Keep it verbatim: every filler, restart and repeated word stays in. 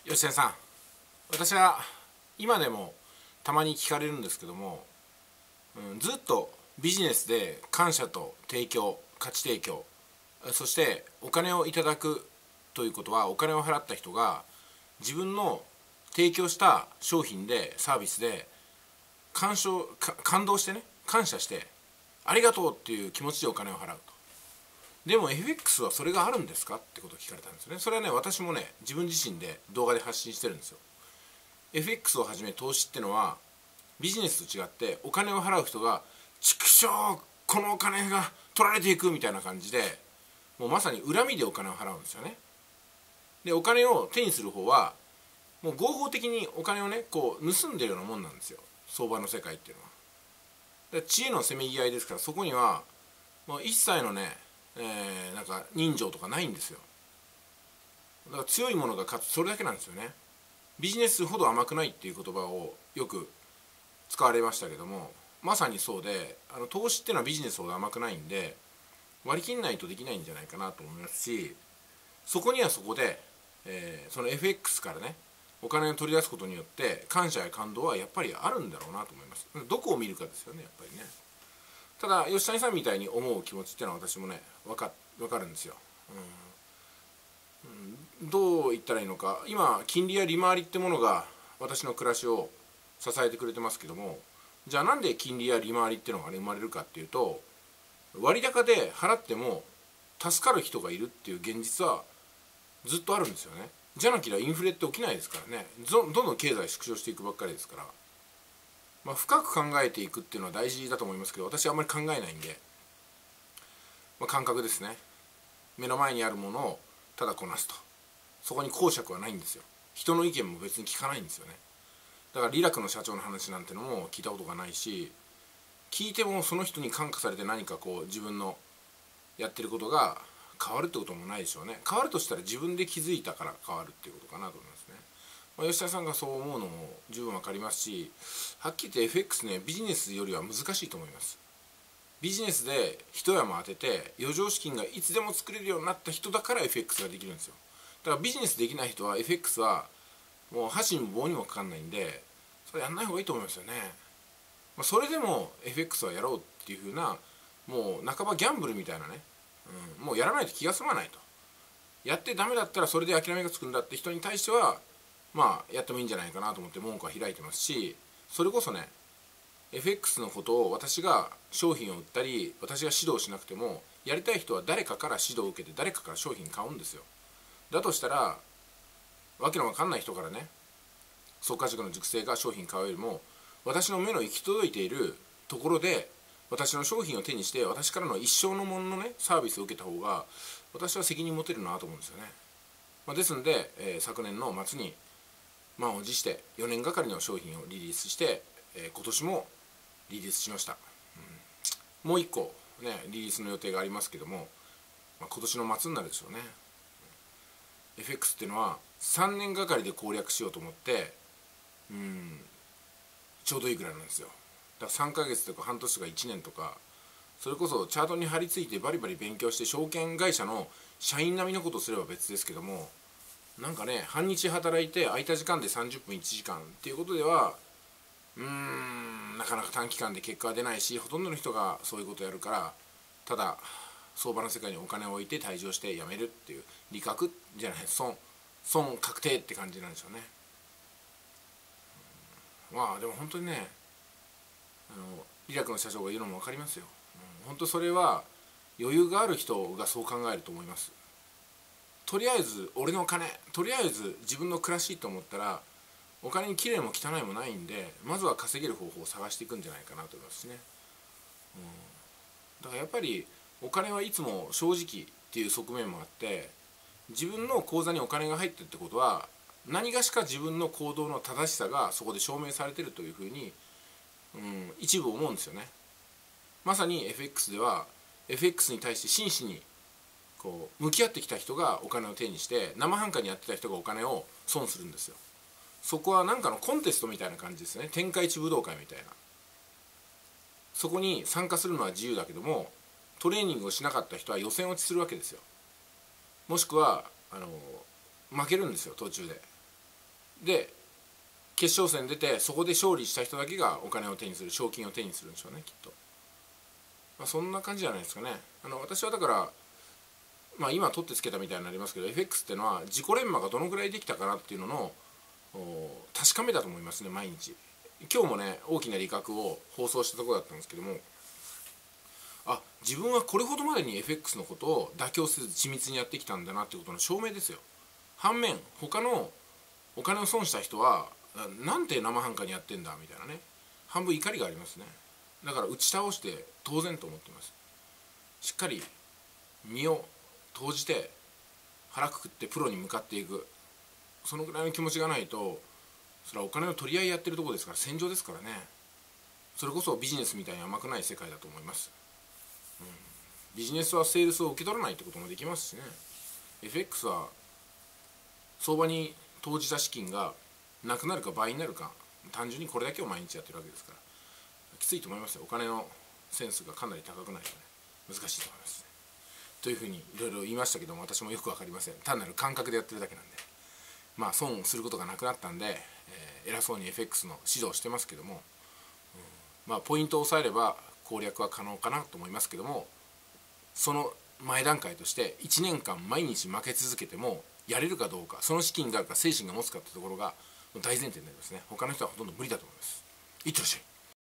吉田さん、私は今でもたまに聞かれるんですけども、うん、ずっとビジネスで感謝と提供、価値提供、そしてお金をいただくということは、お金を払った人が自分の提供した商品でサービスで感傷感動してね、感謝してありがとうっていう気持ちでお金を払うと。でも エフエックス はそれがあるんですかってことを聞かれたんですよね。それはね、私もね、自分自身で動画で発信してるんですよ。 エフエックス をはじめ投資ってのはビジネスと違って、お金を払う人が畜生このお金が取られていくみたいな感じで、もうまさに恨みでお金を払うんですよね。でお金を手にする方はもう合法的にお金をね、こう盗んでるようなもんなんですよ、相場の世界っていうのは。で知恵のせめぎ合いですから、そこにはもう一切のね、えー、なんか人情とかないんですよ。だから強いものが勝つ、それだけなんですよね。ビジネスほど甘くないっていう言葉をよく使われましたけども、まさにそうで、あの投資っていうのはビジネスほど甘くないんで、割り切んないとできないんじゃないかなと思いますし、そこにはそこで、えー、その エフエックス からね、お金を取り出すことによって感謝や感動はやっぱりあるんだろうなと思います。どこを見るかですよね、やっぱりね。ただ吉谷さんみたいに思う気持ちっていうのは私もね、分か分かるんですよ、うんうん、どう言ったらいいのか。今金利や利回りってものが私の暮らしを支えてくれてますけども、じゃあなんで金利や利回りっていうのが、ね、生まれるかっていうと、割高で払っても助かる人がいるっていう現実はずっとあるんですよね。じゃなければインフレって起きないですからね。どんどん経済縮小していくばっかりですから、まあ、深く考えていくっていうのは大事だと思いますけど、私はあんまり考えないんで、まあ、感覚ですね。目の前にあるものをただこなすと、そこに講釈はないんですよ。人の意見も別に聞かないんですよね。だからリラクの社長の話なんてのも聞いたことがないし、聞いてもその人に感化されて何かこう自分のやってることが変わるってこともないでしょうね。変わるとしたら自分で気づいたから変わるっていうことかなと思いますね。まあ、吉田さんがそう思うのも十分分かりますし、はっきり言って エフエックス ね、ビジネスよりは難しいと思います。ビジネスで一山当てて余剰資金がいつでも作れるようになった人だから エフエックス ができるんですよ。だからビジネスできない人は エフエックス はもう箸にも棒にもかかんないんで、それやんない方がいいと思いますよね。まあ、それでも エフエックス はやろうっていう風な、もう半ばギャンブルみたいなね、うん、もうやらないと気が済まないと。やってダメだったらそれで諦めがつくんだって人に対しては、まあやってもいいんじゃないかなと思って門戸は開いてますし、それこそね エフエックス のことを私が商品を売ったり私が指導しなくても、やりたい人は誰かから指導を受けて誰かから商品買うんですよ。だとしたらわけのわかんない人からね、速稼塾の塾生が商品買うよりも、私の目の行き届いているところで私の商品を手にして私からの一生のもののねサービスを受けた方が私は責任持てるなと思うんですよね。まあ、ですので、えー、昨年の末に満を持してよねんがかりの商品をリリースして、えー、今年もリリースしました、うん、もういっこねリリースの予定がありますけども、まあ、今年の末になるでしょうね。 エフエックス っていうのはさんねんがかりで攻略しようと思って、うんちょうどいいぐらいなんですよ。だからさんかげつとか半年とかいちねんとか、それこそチャートに張り付いてバリバリ勉強して証券会社の社員並みのことをすれば別ですけども、なんかね半日働いて空いた時間でさんじゅっぷんいちじかんっていうことではうーんなかなか短期間で結果は出ないし、ほとんどの人がそういうことをやるから、ただ相場の世界にお金を置いて退場してやめるっていう利確じゃない、損損確定って感じなんでしょうね。まあでも本当にね、あのリラクの社長が言うのも分かりますよ、うん、本当それは余裕がある人がそう考えると思います。とりあえず俺の金、とりあえず自分の暮らしと思ったらお金にきれいも汚いもないんで、まずは稼げる方法を探していくんじゃないかなと思いますしね、うん、だからやっぱりお金はいつも正直っていう側面もあって、自分の口座にお金が入ってるってことは何がしか自分の行動の正しさがそこで証明されてるというふうに、うん、一部思うんですよね。まさに エフエックス では エフエックス に対して真摯にこう向き合ってきた人がお金を手にして、生半可にやってた人がお金を損するんですよ。そこは何かのコンテストみたいな感じですね。天下一武道会みたいな。そこに参加するのは自由だけども、トレーニングをしなかった人は予選落ちするわけですよ。もしくはあの負けるんですよ途中で。 で決勝戦出てそこで勝利した人だけがお金を手にする、賞金を手にするんでしょうね、きっと。まあ、そんな感じじゃないですかね。あの私はだから、まあ、今取ってつけたみたいになりますけど エフエックス っていうのは自己連磨がどのぐらいできたかなっていうのの確かめだと思いますね、毎日。今日もね大きな利確を放送したところだったんですけども、あ、自分はこれほどまでに エフエックス のことを妥協せず緻密にやってきたんだなっていうことの証明ですよ。反面他のお金を損した人はなんて生半可にやってんだみたいなね、半分怒りがありますね。だから打ち倒して当然と思ってます。しっかり身を投じて腹くくってプロに向かっていく、そのぐらいの気持ちがないと、それはお金の取り合いやってるところですから、戦場ですからね。それこそビジネスみたいに甘くない世界だと思います、うん、ビジネスはセールスを受け取らないってこともできますしね。 エフエックス は相場に投じた資金がなくなるか倍になるか、単純にこれだけを毎日やってるわけですから、きついと思いますよ。お金のセンスがかなり高くないとね、難しいと思いますね。というふうにいろいろ言いましたけども、私もよく分かりません。単なる感覚でやってるだけなんで、まあ損することがなくなったんで、えー、偉そうに エフエックス の指導をしてますけども、うん、まあポイントを押さえれば攻略は可能かなと思いますけども、その前段階としていちねんかん毎日負け続けてもやれるかどうか、その資金があるか精神が持つかってところが大前提になりますね。他の人はほとんど無理だと思います。いってらっしゃい。